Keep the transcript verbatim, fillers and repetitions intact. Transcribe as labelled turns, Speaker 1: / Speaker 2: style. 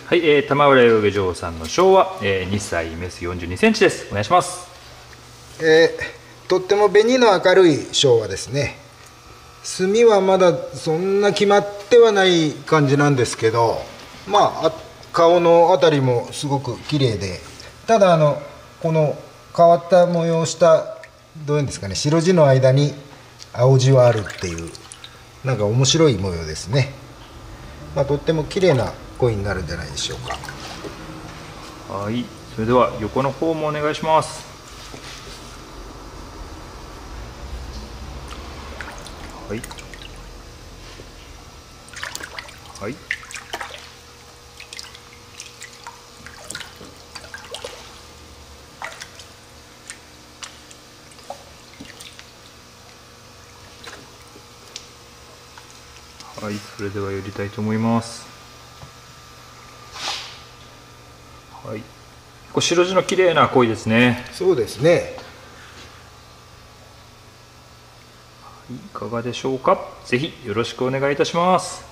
Speaker 1: はい、えー、玉浦養魚場さんの昭和、えー、にさいメスよんじゅうにセンチです。お願いします。
Speaker 2: えー、とっても紅の明るい昭和ですね。墨はまだそんな決まってはない感じなんですけど、まあ、あ顔のあたりもすごく綺麗で、ただあのこの変わった模様をしたどういうんですかね、白地の間に青地はあるっていう、なんか面白い模様ですね。まあ、とっても綺麗な鯉になるんじゃないでしょうか。
Speaker 1: はい、それでは横の方もお願いします。はいはい、はい、それでは寄りたいと思います。はい、こう白地の綺麗な鯉ですね。
Speaker 2: そうですね。
Speaker 1: いかがでしょうか。ぜひよろしくお願いいたします。